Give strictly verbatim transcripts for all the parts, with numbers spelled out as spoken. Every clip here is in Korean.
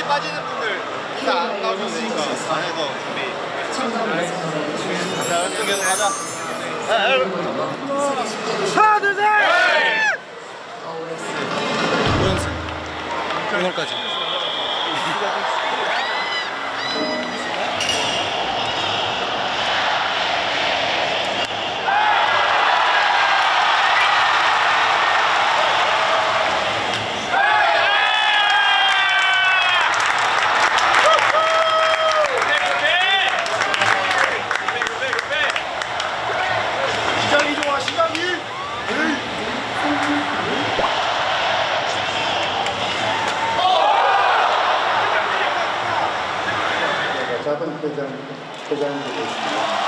빠지는 분들 인사 안 나오셔도 되니까 안에서 준비. 자, 연습 계속 가자. 하나, 둘, 셋! 오연승. 오늘까지. 작은 회장, 회장이 되고 있습니다.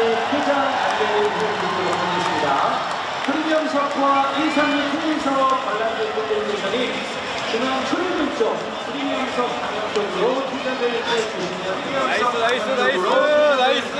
퇴장 안내를 보여드리도록 하겠습니다. 프리미엄석과 일삼육 프리미엄석 관람객 콘텐츠션이 중앙 출입문 쪽 프리미엄석 방향 쪽으로 퇴장을 해주시면 나이스 나이스 나이스 나이스.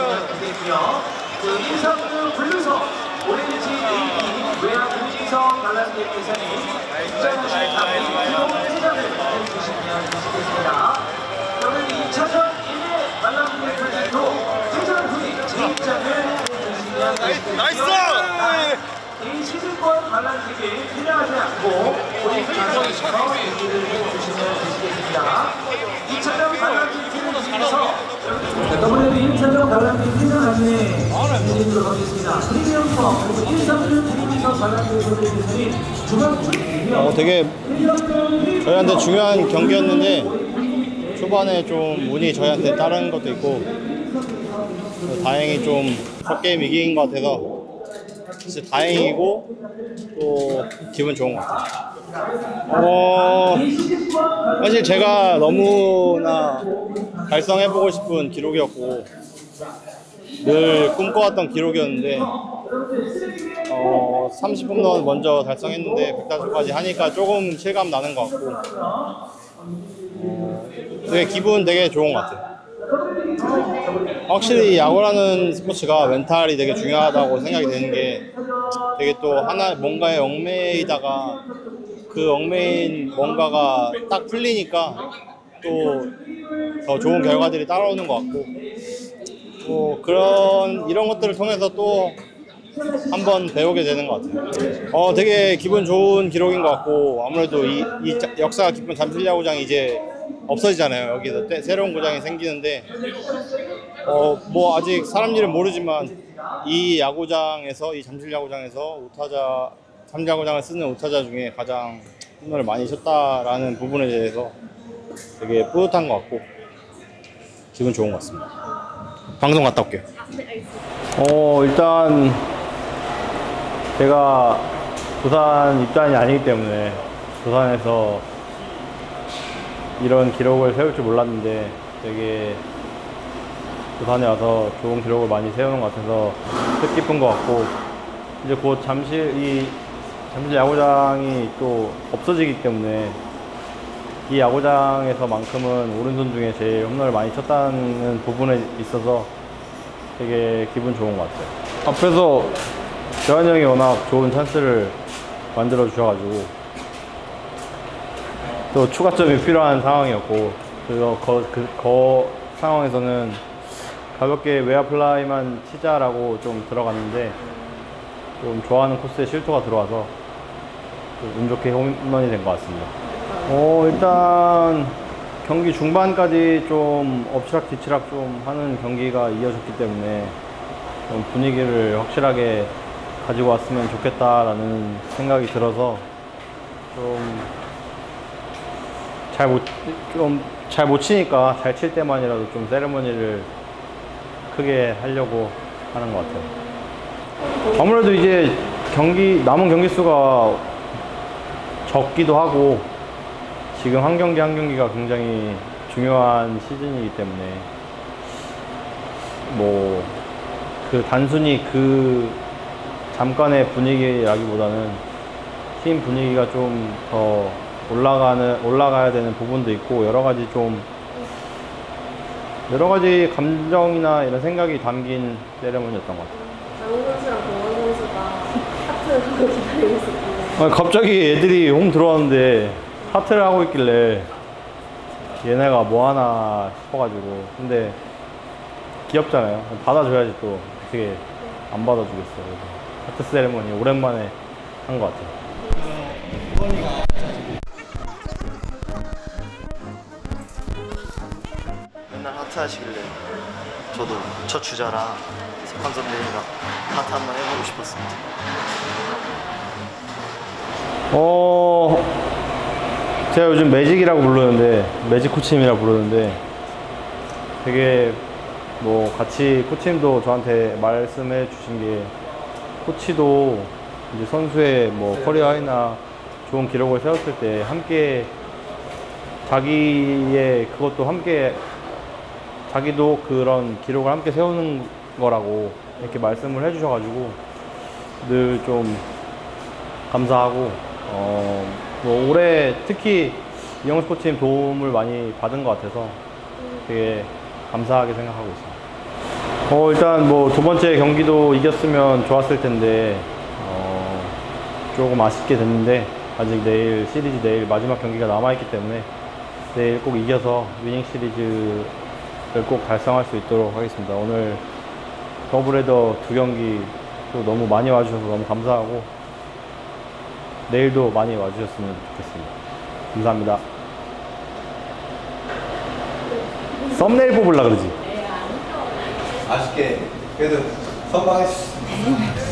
그 일삼육 블루석 오렌지 에이티 외야 우지석 관람객께서는 입장하신 앞으로 퇴장을 해주시면 되시겠습니다. 그러면 이 차선 일 회 관람객분들도 퇴장 후에 재입장을 해주시면 되시겠습니다. 나이스. 이 시즌권 관람객이 퇴장하지 않고 우리 자석에서 얘기를 해주시면 되시겠습니다. 이 차선 관람객들을 위해서 더블유더블유이 일 차선 관람객 퇴장하시네 드리도록 하겠습니다. 프리미엄석 그리고 일삼육 프리미엄석 관람객분들께서는 중앙 출입이며 어, 되게 저희한테 중요한 경기였는데 초반에 좀 운이 저희한테 따른 것도 있고 다행히 좀 첫 게임 이긴 것 같아서 진짜 다행이고 또 기분 좋은 것 같아요. 어, 사실 제가 너무나 달성해보고 싶은 기록이었고 늘 꿈꿔왔던 기록이었는데 어, 삼십 홈런 먼저 달성했는데 백 타수까지 하니까 조금 실감 나는 것 같고 어, 되게 기분 되게 좋은 것 같아요. 확실히 야구라는 스포츠가 멘탈이 되게 중요하다고 생각이 되는 게 되게 또 하나 뭔가에 얽매이다가 그 얽매인 뭔가가 딱 풀리니까 또 더 좋은 결과들이 따라오는 것 같고 또 그런 이런 것들을 통해서 또 한번 배우게 되는 것 같아요. 어 되게 기분 좋은 기록인 것 같고 아무래도 이, 이 역사가 깊은 잠실야구장이 이제 없어지잖아요. 여기서 때, 새로운 구장이 생기는데 어 뭐 아직 사람 일은 모르지만 이 야구장에서 이 잠실야구장에서 우타자 삼야구장을 쓰는 우타자 중에 가장 홈런을 많이 쳤다라는 부분에 대해서 되게 뿌듯한 것 같고 기분 좋은 것 같습니다. 방송 갔다 올게요. 어 일단 제가 부산 입단이 아니기 때문에 부산에서 이런 기록을 세울 줄 몰랐는데 되게 부산에 와서 좋은 기록을 많이 세우는 것 같아서 뜻깊은 것 같고 이제 곧 잠실 이 잠실 야구장이 또 없어지기 때문에 이 야구장에서만큼은 오른손 중에 제일 홈런을 많이 쳤다는 부분에 있어서 되게 기분 좋은 것 같아요. 앞에서 재환이 형이 워낙 좋은 찬스를 만들어 주셔가지고 또 추가점이 필요한 상황이었고 그래서 그, 그, 그 상황에서는 가볍게 외야 플라이만 치자라고 좀 들어갔는데 좀 좋아하는 코스에 실투가 들어와서 운 좋게 홈런이 된 것 같습니다. 어 일단 경기 중반까지 좀 엎치락뒤치락 좀 하는 경기가 이어졌기 때문에 좀 분위기를 확실하게 가지고 왔으면 좋겠다라는 생각이 들어서 좀 잘 못, 좀 잘 못 치니까 잘 칠 때만이라도 좀 세레머니를 크게 하려고 하는 것 같아요. 아무래도 이제 경기, 남은 경기 수가 적기도 하고 지금 한 경기 한 경기가 굉장히 중요한 시즌이기 때문에 뭐 그 단순히 그 잠깐의 분위기라기보다는 팀 분위기가 좀 더 올라가는 올라가야 되는 부분도 있고 여러 가지 좀 여러 가지 감정이나 이런 생각이 담긴 세레머니였던 것 같아요. 장훈 선수랑 동원 선수가 하트를 하고 기다리고 있었는데 아니, 갑자기 애들이 홈 들어왔는데 하트를 하고 있길래 얘네가 뭐 하나 싶어가지고 근데 귀엽잖아요. 받아줘야지 또 어떻게 안 받아주겠어요. 그래서 하트 세레머니 오랜만에 한 것 같아요. 맨날 하트 하시길래 저도 첫 주자랑 석환 선배님이랑 하트 한번 해보고 싶었습니다. 어, 제가 요즘 매직이라고 부르는데 매직 코치님이라고 부르는데 되게 뭐 같이 코치님도 저한테 말씀해 주신 게 코치도 이제 선수의 뭐 커리어 하이나 좋은 기록을 세웠을 때 함께 자기의 그것도 함께 자기도 그런 기록을 함께 세우는 거라고 이렇게 말씀을 해주셔가지고 늘 좀 감사하고 어, 뭐 올해 특히 이영 스포츠팀 도움을 많이 받은 것 같아서 되게 감사하게 생각하고 있습니다. 어, 일단 뭐 두 번째 경기도 이겼으면 좋았을 텐데 어, 조금 아쉽게 됐는데 아직 내일 시리즈 내일 마지막 경기가 남아있기 때문에 내일 꼭 이겨서 위닝 시리즈를 꼭 달성할 수 있도록 하겠습니다. 오늘 더블헤더 두 경기 또 너무 많이 와주셔서 너무 감사하고 내일도 많이 와주셨으면 좋겠습니다. 감사합니다. 썸네일 뽑으려고 그러지? 아쉽게 그래도 선방했어.